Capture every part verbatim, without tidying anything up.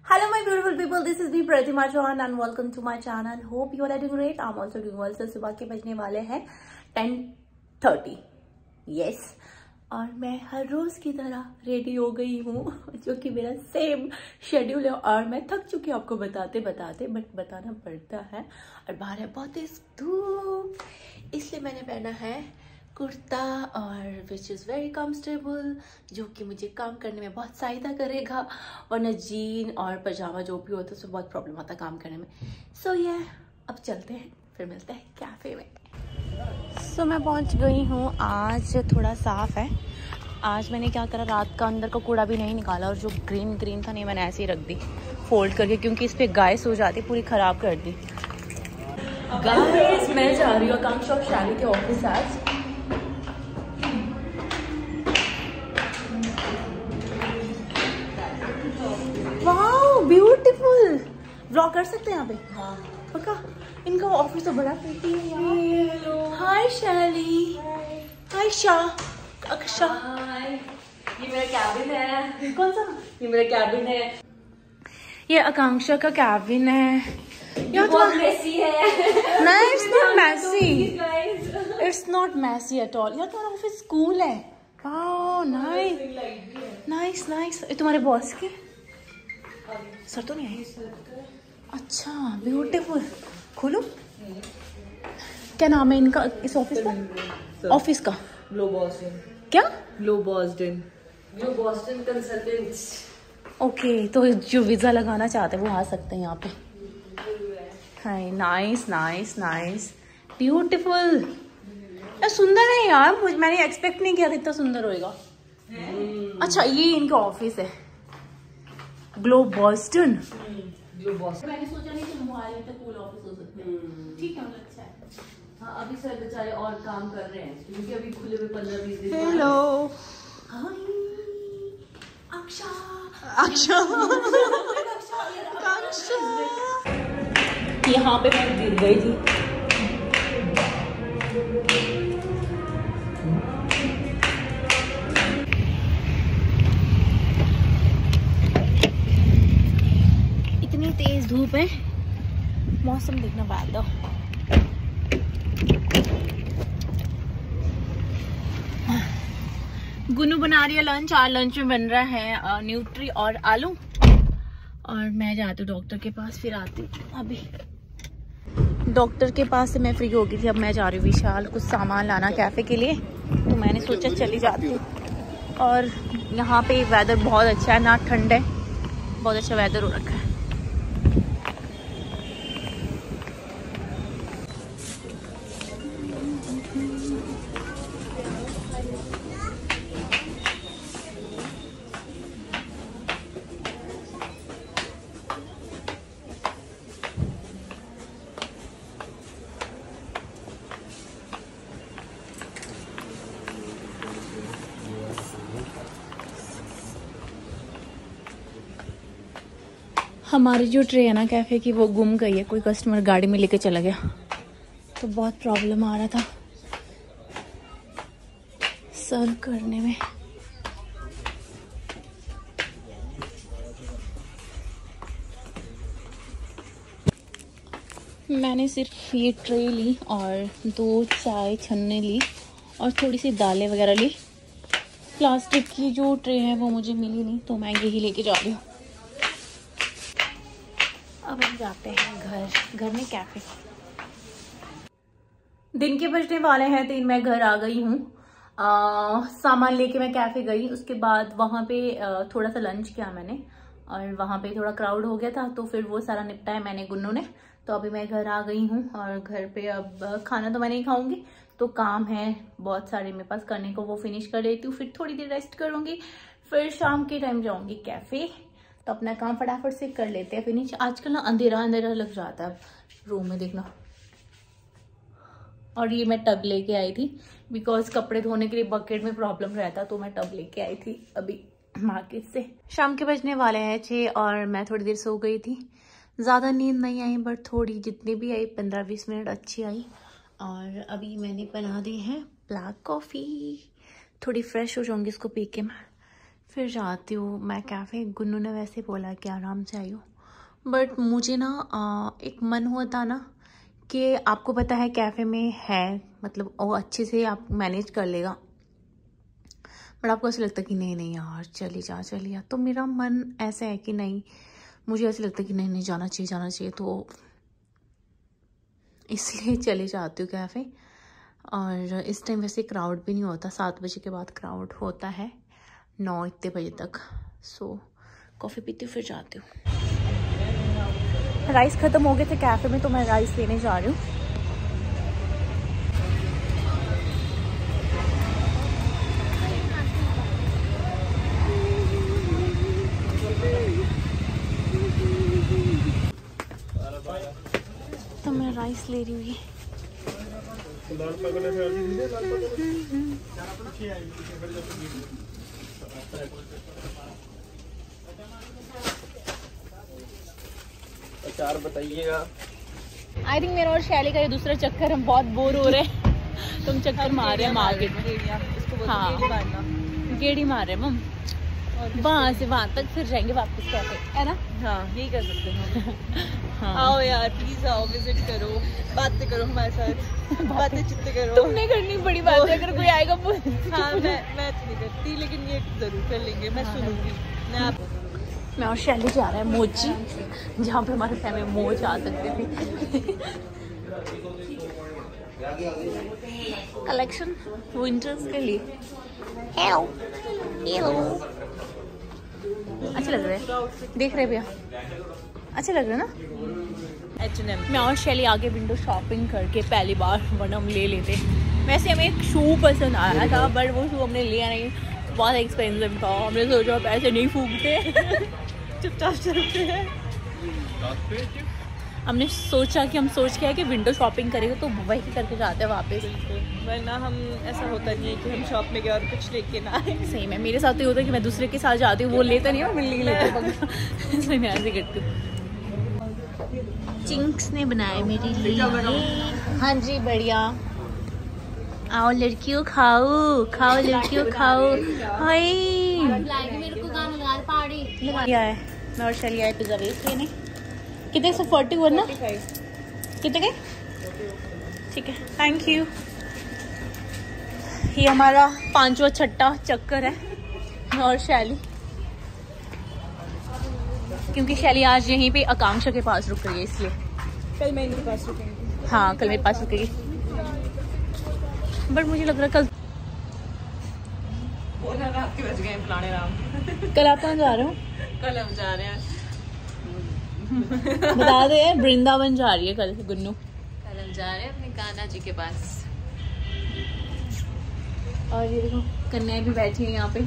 Hello my beautiful people, this is me Pratima Chauhan and welcome to my channel. Hope you all are doing great. I'm also doing well. So सुबह के बजने वाले हैं ten thirty. Yes. और मैं हर रोज की तरह ready हो गई हूँ, जो कि मेरा सेम शेड्यूल है. और मैं थक चुकी हूँ आपको बताते बताते, बट बताना पड़ता है. और बाहर है बहुत तेज धूप, इसलिए मैंने पहना है कुर्ता और विच इज़ वेरी कम्फर्टेबल, जो कि मुझे काम करने में बहुत सहायता करेगा. वरना जीन और पजामा जो भी होता है उसमें बहुत प्रॉब्लम आता है काम करने में. सो so, ये yeah, अब चलते हैं, फिर मिलते हैं कैफ़े में. सो so, मैं पहुंच गई हूँ. आज थोड़ा साफ़ है. आज मैंने क्या करा, रात का अंदर का कूड़ा भी नहीं निकाला, और जो ग्रीन ग्रीन था नहीं, मैंने ऐसे ही रख दी फोल्ड करके, क्योंकि इस पर गाय सो जाती, पूरी ख़राब कर दी. गाइस मैं जा रही हूँ आकांक्षा और शाली के ऑफिस आज. Wow beautiful. व्लॉग कर सकते हैं यहाँ पे? हाँ पक्का. इनका ऑफिस तो बड़ा प्रीटी है यार. हाय शाली. हाय शाह. अक्षा. ये मेरा कैबिन है. कौन सा? ये मेरा कैबिन है. ये आकांक्षा का कैबिन है. ये बहुत मेसी है. नहीं, it's not messy. It's not messy at all. यार तुम्हारा ऑफिस कूल है. Wow nice nice nice. ये तुम्हारे बॉस के सर तो नहीं आई? अच्छा ब्यूटीफुल. खोलो. क्या नाम है इनका इस ऑफिस का? ऑफिस का ब्लू बॉस्टन. क्या? Blue Boston. Blue Boston consultants. Okay, तो जो वीजा लगाना चाहते हैं वो आ सकते हैं यहाँ पे. Hi nice nice nice beautiful. यार सुंदर है यार. मैंने एक्सपेक्ट नहीं किया था इतना सुंदर होएगा. अच्छा ये इनका ऑफिस है ग्लो बॉस्टन. Glow Boston. मैंने सोचा नहीं कि मोहाली तक कूल ऑफिस हो सकते हैं. ठीक है, अच्छा है. हाँ अभी सर बेचारे और काम कर रहे हैं क्योंकि अभी खुले हुए पंद्रह बीस दिन. हेलो. अक्षा. अक्षा. यहाँ पे मैं गिर गई थी. इतनी तेज धूप है. मौसम देखना बाद दो. गुनू बना रही है लंच. आज लंच में बन रहा है न्यूट्री और आलू. और मैं जाती हूँ डॉक्टर के पास, फिर आती हूँ. अभी डॉक्टर के पास से मैं फ्री हो गई थी. अब मैं जा रही हूँ विशाल कुछ सामान लाना कैफे के लिए, तो मैंने सोचा चली जाती हूँ. और यहाँ पे वेदर बहुत अच्छा है, ना ठंड है, बहुत अच्छा वेदर हो रखा है. हमारी जो ट्रे है ना कैफ़े की, वो गुम गई है. कोई कस्टमर गाड़ी में लेके चला गया, तो बहुत प्रॉब्लम आ रहा था सर्व करने में. मैंने सिर्फ ये ट्रे ली और दो चाय छन्ने ली और थोड़ी सी दालें वगैरह ली. प्लास्टिक की जो ट्रे है वो मुझे मिली नहीं, तो मैं यही लेके जा रही हूँ. अब हम जाते हैं घर. घर में कैफे. दिन के बजने वाले हैं तीन. मैं घर आ गई हूँ. सामान लेके मैं कैफे गई. उसके बाद वहाँ पे आ, थोड़ा सा लंच किया मैंने, और वहाँ पे थोड़ा क्राउड हो गया था, तो फिर वो सारा निपटाया मैंने गुन्नू ने. तो अभी मैं घर आ गई हूँ, और घर पे अब खाना तो मैं नहीं खाऊंगी, तो काम है बहुत सारे मेरे पास करने को, वो फिनिश कर लेती हूँ. फिर थोड़ी देर रेस्ट करूँगी, फिर शाम के टाइम जाऊँगी कैफे. तो अपना काम फटाफट से कर लेते हैं फिनिश. आजकल ना अंधेरा अंधेरा लग जाता है रूम में, देखना. और ये मैं टब लेके आई थी, बिकॉज कपड़े धोने के लिए बकेट में प्रॉब्लम रहता, तो मैं टब लेके आई थी अभी मार्केट से. शाम के बजने वाले हैं छः, और मैं थोड़ी देर सो गई थी. ज़्यादा नींद नहीं आई, बट थोड़ी जितनी भी आई पंद्रह बीस मिनट अच्छी आई. और अभी मैंने बना दी है ब्लैक कॉफ़ी. थोड़ी फ्रेश हो जाऊंगी इसको पी के मैं, फिर जाती हूँ मैं कैफ़े। गुन्नू ने वैसे बोला कि आराम से आई हो, बट मुझे ना आ, एक मन होता ना कि आपको पता है कैफ़े में है, मतलब वो अच्छे से आप मैनेज कर लेगा, बट आपको ऐसा लगता है कि नहीं नहीं यार चली जा चली जा। तो मेरा मन ऐसा है कि नहीं, मुझे ऐसा लगता है कि नहीं नहीं जाना चाहिए जाना चाहिए, तो इसलिए चले जाती हूँ कैफ़े। और इस टाइम वैसे क्राउड भी नहीं होता, सात बजे के बाद क्राउड होता है, नौ इतने बजे तक। सो कॉफ़ी पीती हूँ फिर जाती हूँ। राइस ख़त्म हो गए थे कैफ़े में, तो मैं राइस लेने जा रही हूँ। तो मैं राइस ले रही हूँ। अचार बताइएगा। आई थिंक मेरा और शैली का ये दूसरा चक्कर, हम बहुत बोर हो रहे हैं। तुम चक्कर मार रहे हैं मार्केट में। हाँ गेड़ी मार रहे हैं मम, वहाँ से वहाँ तक फिर जाएंगे वापस कैफे, है ना? हाँ यही कर सकते हैं। हाँ। आओ यार प्लीज आओ, विजिट करो, बातें करो हमारे साथ, बातें चित्ते करो। तुमने करनी बड़ी बात है, अगर कोई आएगा बोल। हाँ मैं मैं तो नहीं करती, लेकिन ये जरूर कर लेंगे, मैं सुनूंगी। मैं आप मैं और शैली जा रहे हैं मोची, जहाँ पे हमारे फैमिली मोच आ सकते थे। कलेक्शन विंटर्स के लिए। हेलो हेलो, अच्छे लग रहे हैं, देख रहे भैया, अच्छे लग रहे हैं ना? H and M. मैं और शैली आगे विंडो शॉपिंग करके पहली बार वरना हम ले लेते। वैसे हमें एक शू पसंद आया था, बट वो शू हमने लिया नहीं, बहुत एक्सपेंसिव था। हमने सोचा पैसे नहीं फूकते, चुपचाप चलते हैं। हमने सोचा कि हम सोच के आए कि विंडो शॉपिंग करेंगे तो वही करके जाते हैं वापस। वरना हम ऐसा होता नहीं है कि हम शॉप में गए और कुछ लेके ना आए। सही में मेरे साथ तो होता है कि मैं दूसरे के साथ जाती हूँ, वो लेता नहीं है, मैं नहीं लेता। इसलिए मैं ऐसे करती हूँ। चिंक्स ने बनाए मेरे लिए। हाँ जी बढ़िया। आओ लड़कियों खाओ खाओ लड़कियों खाओ। हाय मेरे को गाना लगा दे पहाड़ी। क्या है? मैं और शैली आए पिज्जा वेस्ट लेने। कितने सौ फोर्टी वन ना? कितने के? ठीक है थैंक यू। ये हमारा पांचवा छठा चक्कर है मैं और शैली, क्योंकि शैली आज यहीं पे आकांक्षा के पास रुक रही है, इसलिए। कल मैं इनके पास रुकेंगी। हाँ कल मेरे पास रुकेगी, बट मुझे लग रहा है कल आपके बच गए फलाने राम। कल आप कहाँ जा रहे हो? कल हम जा रहे हैं, बता दे, वृंदावन जा रही है कल गुन्नू। कल हम जा रहे हैं अपने कान्हा जी के पास। और ये देखो कन्याएं भी बैठी हैं यहाँ पे।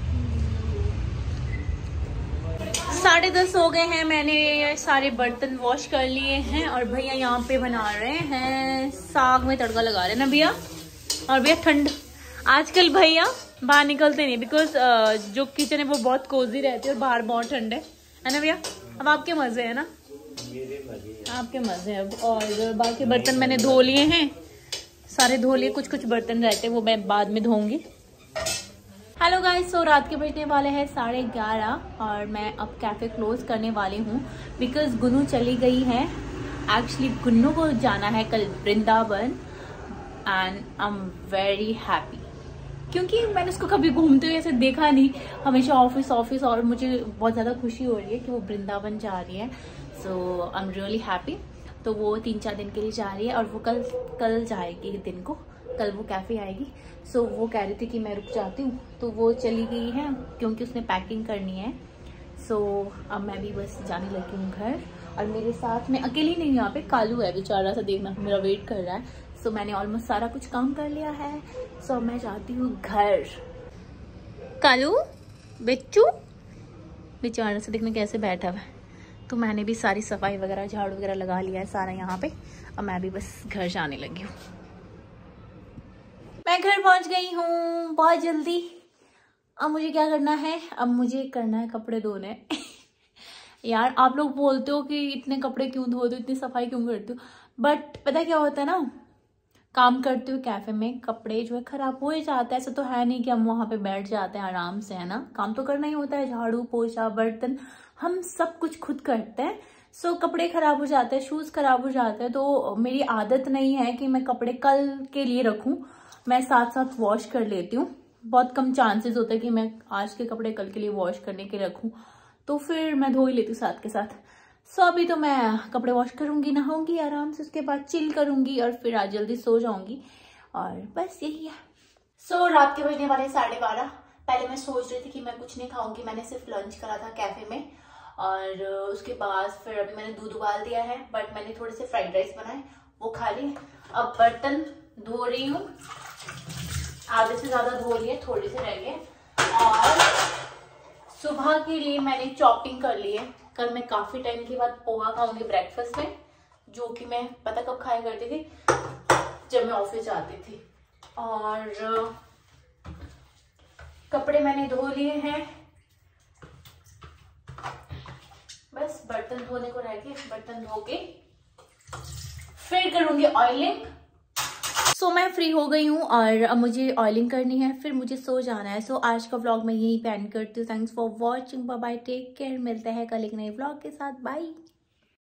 साढ़े दस हो गए हैं, मैंने सारे बर्तन वॉश कर लिए हैं और भैया यहाँ पे बना रहे हैं साग में तड़का लगा रहे हैं ना भैया। और भैया ठंड, आजकल भैया बाहर निकलते नहीं, बिकॉज जो किचन है वो बहुत कोजी रहती है और बाहर बहुत ठंड है, है ना भैया? अब आपके मजे है ना, आपके मजे अब। और बाकी बर्तन मैंने धो लिए हैं, सारे धो लिए, कुछ कुछ बर्तन रहते हैं वो मैं बाद में धोऊंगी। हेलो गाइस, सो रात के बजने वाले हैं साढ़े ग्यारह और मैं अब कैफे क्लोज करने वाली हूँ बिकॉज गुन्नू चली गई है। एक्चुअली गुन्नू को जाना है कल Vrindavan and I am very happy, क्योंकि मैंने उसको कभी घूमते हुए ऐसे देखा नहीं, हमेशा ऑफिस ऑफिस, और मुझे बहुत ज़्यादा खुशी हो रही है कि वो वृंदावन जा रही है। So I am really happy. तो वो तीन चार दिन के लिए जा रही है और वो कल कल जाएगी दिन को, कल वो कैफ़े आएगी। सो so, वो कह रही थी कि मैं रुक जाती हूँ, तो वो चली गई है क्योंकि उसने पैकिंग करनी है। सो so, अब मैं भी बस जाने लगी हूँ घर, और मेरे साथ में अकेली नहीं, यहाँ पे कालू है बेचारा सा, देखना मेरा वेट कर रहा है। सो so, मैंने ऑलमोस्ट सारा कुछ काम कर लिया है। सो so, मैं जाती हूँ घर। कालू बेचू बेचारा सा देखना कैसे बैठा हुआ है। तो मैंने भी सारी सफाई वगैरह झाड़ू वगैरह लगा लिया है सारा यहाँ पे। अब मैं भी बस घर जाने लगी हूँ। मैं घर पहुंच गई हूँ बहुत जल्दी। अब मुझे क्या करना है? अब मुझे करना है कपड़े धोने। यार आप लोग बोलते हो कि इतने कपड़े क्यों धोते हो, इतनी सफाई क्यों करते हो, बट पता क्या होता है ना, काम करते हुए कैफे में कपड़े जो है खराब हो ही जाता है। ऐसा तो है नहीं कि हम वहां पे बैठ जाते हैं आराम से, है ना, काम तो करना ही होता है, झाड़ू पोछा बर्तन हम सब कुछ खुद करते हैं। सो कपड़े खराब हो जाते हैं, शूज खराब हो जाते हैं, तो मेरी आदत नहीं है कि मैं कपड़े कल के लिए रखूं, मैं साथ साथ वॉश कर लेती हूँ। बहुत कम चांसेस होता है कि मैं आज के कपड़े कल के लिए वॉश करने के रखूं, तो फिर मैं धो ही लेती हूँ साथ के साथ। सो अभी तो मैं कपड़े वॉश करूंगी, नहाऊंगी आराम से, उसके बाद चिल करूंगी और फिर आज जल्दी सो जाऊंगी और बस यही है। सो so, रात के बजने वाले साढ़े बारह। पहले मैं सोच रही थी कि मैं कुछ नहीं खाऊंगी, मैंने सिर्फ लंच करा था कैफे में और उसके बाद फिर अभी मैंने दूध उबाल दिया है, बट मैंने थोड़े से फ्राइड राइस बनाए वो खा लिए। अब बर्तन धो रही हूँ, आधे से ज्यादा धो लिए, थोड़े से रह गए। और सुबह के लिए मैंने चॉपिंग कर ली है। कल मैं काफी टाइम के बाद पोहा खाऊंगी ब्रेकफास्ट में, जो कि मैं पता कब खाया करती थी, जब मैं ऑफिस जाती थी। और कपड़े मैंने धो लिए हैं, बस बर्तन धोने को रह गए, बर्तन धो के फिर करूंगी ऑयलिंग। सो so, मैं फ्री हो गई हूँ और अब मुझे ऑयलिंग करनी है, फिर मुझे सो जाना है। सो so, आज का व्लॉग मैं यही एंड करती हूँ। Thanks for watching, bye bye, take care. मिलते हैं कल एक नए व्लॉग के साथ, बाय।